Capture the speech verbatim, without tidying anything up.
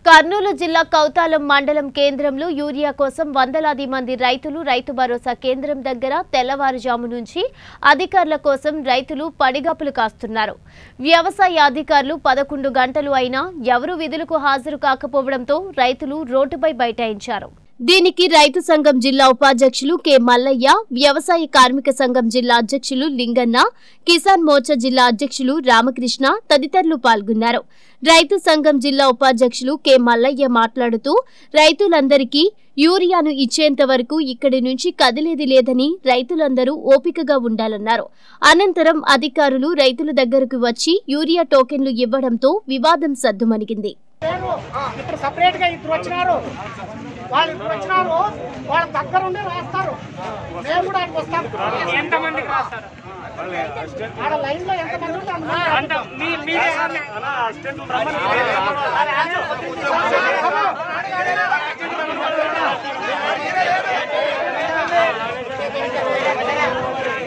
కర్నూలు జిల్లా కౌతాలం మండలం కేంద్రంలో యూరియా కోసం వందలాది మంది రైతులు రైతు భరోసా కేంద్రం దగ్గర తెల్లవారుజాము నుంచి అధికారుల కోసం రైతులు పడిగాపులు కాస్తున్నారు. వ్యవసాయ అధికారులు పదకొండు గంటలు అయినా ఎవరు విధులకు హాజరు కాకపోవడంతో రైతులు రోడ్డుపై బైఠాయించారు. దీనికి రైతు సంఘం జిల్లా ఉపాధ్యక్షులు కె మల్లయ్య, వ్యవసాయ కార్మిక సంఘం జిల్లా అధ్యక్షులు లింగన్న, కిసాన్ మోర్చా జిల్లా అధ్యక్షులు రామకృష్ణ తదితరులు పాల్గొన్నారు. రైతు సంఘం జిల్లా ఉపాధ్యక్షులు కె మల్లయ్య మాట్లాడుతూ రైతులందరికీ యూరియాను ఇచ్చేంత వరకు ఇక్కడి నుంచి కదిలేది లేదని రైతులందరూ ఓపికగా ఉండాలన్నారు. అనంతరం అధికారులు రైతుల దగ్గరకు వచ్చి యూరియా టోకెన్లు ఇవ్వడంతో వివాదం సద్దుమణిగింది. ఇప్పుడు సపరేట్ గా ఇద్దరు వచ్చినారు, వాళ్ళు ఇద్దరు వచ్చినారు, వాళ్ళ దగ్గర ఉండి రాస్తారు. మేము కూడా అక్కడికి వస్తాం. ఎంతమందికి రాస్తారు? ఆడ లైన్ లో ఎంతమంది ఉంటే అంతమంది.